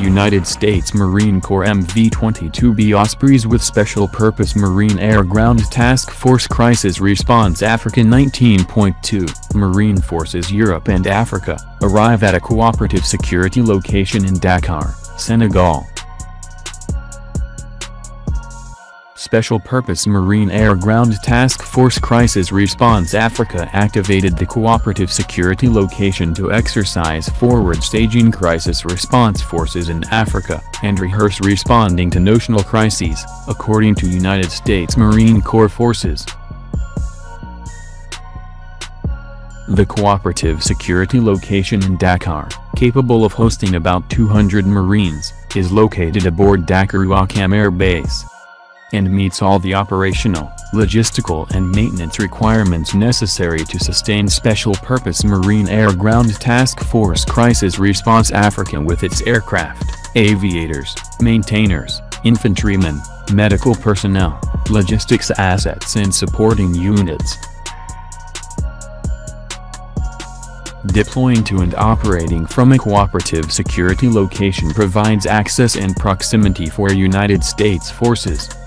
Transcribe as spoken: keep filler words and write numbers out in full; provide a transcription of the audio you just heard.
United States Marine Corps M V twenty-two B Ospreys with Special Purpose Marine Air Ground Task Force Crisis Response Africa nineteen point two, Marine Forces Europe and Africa, arrive at a cooperative security location in Dakar, Senegal. Special Purpose Marine Air Ground Task Force Crisis Response Africa activated the cooperative security location to exercise forward-staging crisis response forces in Africa, and rehearse responding to notional crises, according to United States Marine Corps forces. The cooperative security location in Dakar, capable of hosting about two hundred Marines, is located aboard Dakar Ouakam Air Base, and meets all the operational, logistical and maintenance requirements necessary to sustain Special Purpose Marine Air Ground Task Force Crisis Response Africa with its aircraft, aviators, maintainers, infantrymen, medical personnel, logistics assets and supporting units. Deploying to and operating from a cooperative security location provides access and proximity for United States forces,